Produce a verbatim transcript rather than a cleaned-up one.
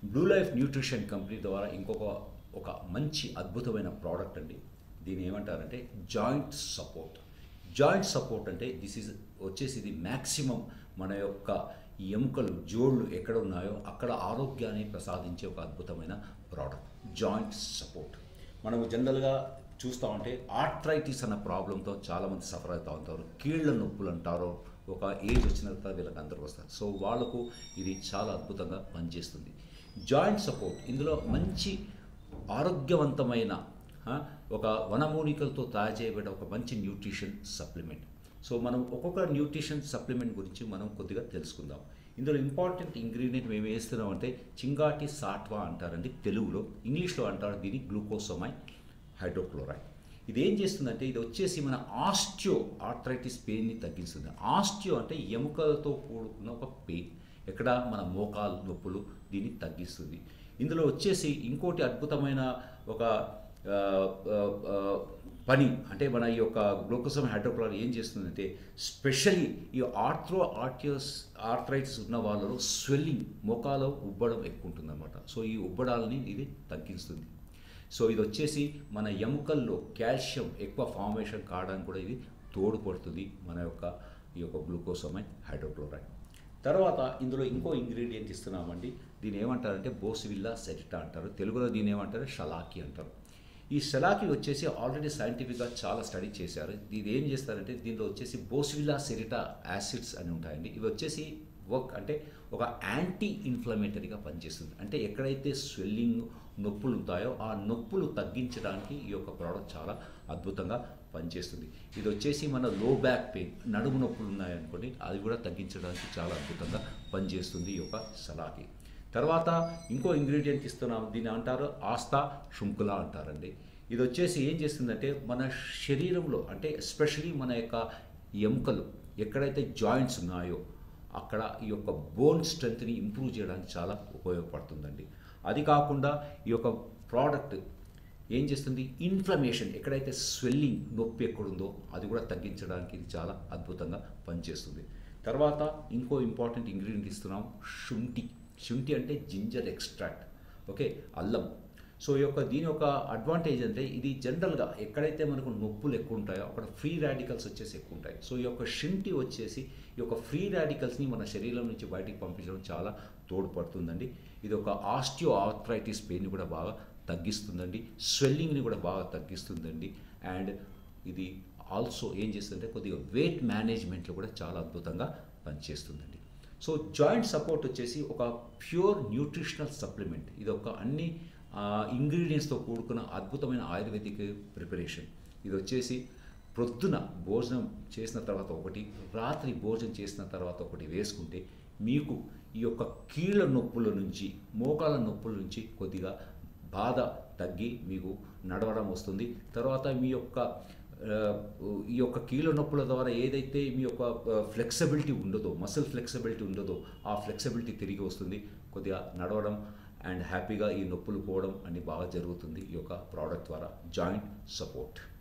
Blue life nutrition company ద్వారా ఇంకొక ఒక మంచి అద్భుతమైన ప్రోడక్ట్ అండి. దీన్ని ఏమంటారంటే జాయింట్ సపోర్ట్. జాయింట్ సపోర్ట్ అంటే దిస్ ఈజ్ వచ్చేసి ఇది మ్యాక్సిమం మన యొక్క ఎముకలు జోళ్ళు ఎక్కడ ఉన్నాయో అక్కడ ఆరోగ్యాన్ని ప్రసాదించే ఒక అద్భుతమైన ప్రోడక్ట్ జాయింట్ సపోర్ట్. మనము జనరల్గా చూస్తూ ఉంటే ఆర్థరైటిస్ అన్న ప్రాబ్లంతో చాలామంది సఫర్ అవుతూ ఉంటారు. కీళ్ళ నొప్పులు అంటారు, ఒక ఏజ్ వచ్చిన తర్వాత వీళ్ళకి అందరూ వస్తారు. సో వాళ్ళకు ఇది చాలా అద్భుతంగా పనిచేస్తుంది జాయింట్ సపోర్ట్. ఇందులో మంచి ఆరోగ్యవంతమైన ఒక వనమూలికలతో తయారు చేయబడిన ఒక మంచి న్యూట్రిషన్ సప్లిమెంట్. సో మనం ఒక్కొక్క న్యూట్రిషన్ సప్లిమెంట్ గురించి మనం కొద్దిగా తెలుసుకుందాం. ఇందులో ఇంపార్టెంట్ ఇంగ్రీడియంట్ మేము వేస్తున్నామంటే చింగాటి సాట్వా అంటారండి తెలుగులో, ఇంగ్లీష్లో అంటారు దీన్ని గ్లూకోసమైన్ హైడ్రోక్లోరైడ్. ఇది ఏం చేస్తుందంటే ఇది వచ్చేసి మన ఆస్టియో ఆర్థరైటిస్ పెయిన్ని తగ్గిస్తుంది. ఆస్టియో అంటే ఎముకలతో కూడుకున్న ఒక పెయిన్, ఎక్కడ మన మోకాలు నొప్పులు, దీన్ని తగ్గిస్తుంది. ఇందులో వచ్చేసి ఇంకోటి అద్భుతమైన ఒక పని అంటే మన ఈ యొక్క గ్లూకోసమైన్ హైడ్రోక్లోరైడ్ ఏం చేస్తుందంటే స్పెషల్లీ ఈ ఆర్థ్రో ఆర్టియోస్ ఆర్థరైటిస్ ఉన్న వాళ్ళలో స్వెల్లింగ్ మోకాలో ఉబ్బడం ఎక్కువ ఉంటుందన్నమాట. సో ఈ ఉబ్బడాలని ఇది తగ్గిస్తుంది. సో ఇది వచ్చేసి మన ఎముకల్లో కాల్షియం ఎక్కువ ఫార్మేషన్ కావడానికి కూడా ఇది తోడ్పడుతుంది మన యొక్క ఈ యొక్క గ్లూకోసమైన్ హైడ్రోక్లోరైడ్. తర్వాత ఇందులో ఇంకో ఇంగ్రీడియంట్ ఇస్తున్నామండి. దీని ఏమంటారంటే బోసివిల్లా సెరిటా అంటారు, తెలుగులో దీని ఏమంటారు షలాకి అంటారు. ఈ షలాకి వచ్చేసి ఆల్రెడీ సైంటిఫిక్గా చాలా స్టడీ చేశారు. ఇది ఏం చేస్తారంటే దీనిలో వచ్చేసి బోసివిల్లా సెరిటా యాసిడ్స్ అని ఉంటాయండి. ఇవి వచ్చేసి వర్క్ అంటే ఒక యాంటీ ఇన్ఫ్లమేటరీగా పనిచేస్తుంది. అంటే ఎక్కడైతే స్వెల్లింగ్ నొప్పులు ఉంటాయో ఆ నొప్పులు తగ్గించడానికి ఈ యొక్క ప్రోడక్ట్ చాలా అద్భుతంగా పనిచేస్తుంది. ఇది వచ్చేసి మన లో బ్యాక్ పెయిన్, నడుము నొప్పులు ఉన్నాయనుకోండి అది కూడా తగ్గించడానికి చాలా అద్భుతంగా పనిచేస్తుంది ఈ యొక్క షలాకి. తర్వాత ఇంకో ఇంగ్రీడియంట్ ఇస్తున్నాం, దీన్ని అంటారు ఆస్థా శృంఖలా అంటారండి. ఇది వచ్చేసి ఏం చేస్తుందంటే మన శరీరంలో అంటే ఎస్పెషలీ మన యొక్క ఎముకలు ఎక్కడైతే జాయింట్స్ ఉన్నాయో అక్కడ ఈ యొక్క బోన్ స్ట్రెంత్ని ఇంప్రూవ్ చేయడానికి చాలా ఉపయోగపడుతుందండి. అది కాకుండా ఈ యొక్క ప్రోడక్ట్ ఏం చేస్తుంది ఇన్ఫ్లమేషన్ ఎక్కడైతే స్వెల్లింగ్ నొప్పి ఎక్కడుందో అది కూడా తగ్గించడానికి ఇది చాలా అద్భుతంగా పనిచేస్తుంది. తర్వాత ఇంకో ఇంపార్టెంట్ ఇంగ్రీడియంట్ ఇస్తున్నాం శుంఠి. శుంఠి అంటే జింజర్ ఎక్స్ట్రాక్ట్, ఓకే, అల్లం. సో ఈ యొక్క దీని యొక్క అడ్వాంటేజ్ అంటే ఇది జనరల్గా ఎక్కడైతే మనకు నొప్పులు ఎక్కువ ఉంటాయో అక్కడ ఫ్రీ రాడికల్స్ వచ్చేసి ఎక్కువ ఉంటాయి. సో ఈ యొక్క శుంఠి వచ్చేసి ఈ యొక్క ఫ్రీ రాడికల్స్ని మన శరీరం నుంచి బయటికి పంపించడం చాలా తోడ్పడుతుందండి. ఇది ఒక ఆస్టియో ఆర్థరైటిస్ పెయిన్ కూడా బాగా తగ్గిస్తుందండి, స్వెల్లింగ్ని కూడా బాగా తగ్గిస్తుందండి. అండ్ ఇది ఆల్సో ఏం చేస్తుందంటే కొద్దిగా వెయిట్ మేనేజ్మెంట్లో కూడా చాలా అద్భుతంగా పనిచేస్తుందండి. సో జాయింట్ సపోర్ట్ వచ్చేసి ఒక ప్యూర్ న్యూట్రిషనల్ సప్లిమెంట్. ఇది ఒక అన్ని ఇంగ్రీడియంట్స్తో కూడుకున్న అద్భుతమైన ఆయుర్వేదిక్ ప్రిపరేషన్. ఇది వచ్చేసి ప్రొద్దున భోజనం చేసిన తర్వాత ఒకటి, రాత్రి భోజనం చేసిన తర్వాత ఒకటి వేసుకుంటే మీకు ఈ యొక్క కీళ్ళ నొప్పుల నుంచి మోకాల నొప్పుల నుంచి కొద్దిగా బాధ తగ్గి మీకు నడవడం వస్తుంది. తర్వాత మీ యొక్క ఈ యొక్క కీళ్ళ నొప్పుల ద్వారా ఏదైతే మీ యొక్క ఫ్లెక్సిబిలిటీ ఉండదో, మసిల్ ఫ్లెక్సిబిలిటీ ఉండదో ఆ ఫ్లెక్సిబిలిటీ తిరిగి వస్తుంది. కొద్దిగా నడవడం అండ్ హ్యాపీగా ఈ నొప్పులు పోవడం అన్ని బాగా జరుగుతుంది ఈ యొక్క ప్రోడక్ట్ ద్వారా. Joint support.